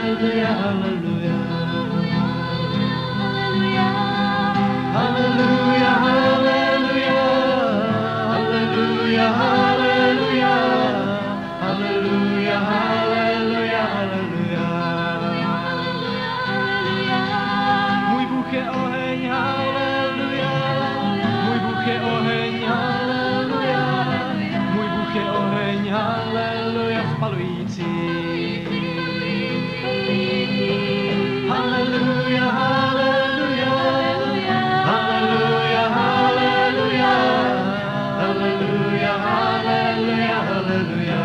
haleluja, haleluja. Haleluja, haleluja, haleluja, haleluja, haleluja, haleluja, haleluja. Můj Bůh je oheň, haleluja, můj Bůh je oheň, haleluja, můj Bůh je oheň, haleluja, spalující. Haleluja, haleluja, haleluja, haleluja, haleluja, haleluja, haleluja.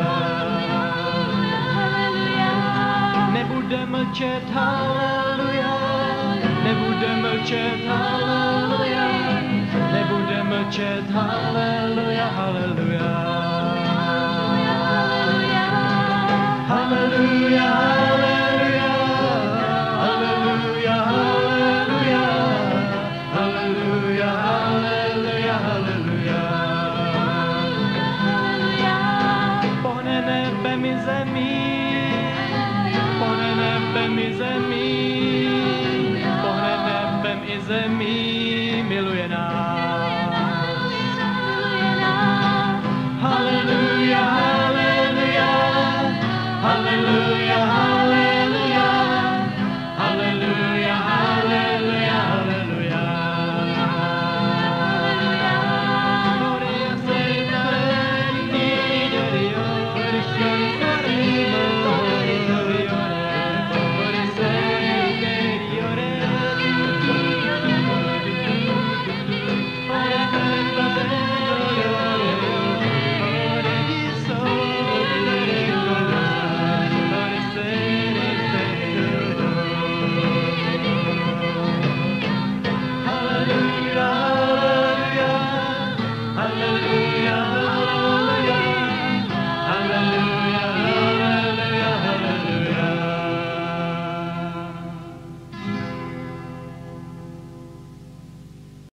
Nebude mlčet, haleluja, nebude mlčet, haleluja, nebude mlčet, haleluja, haleluja. Haleluja.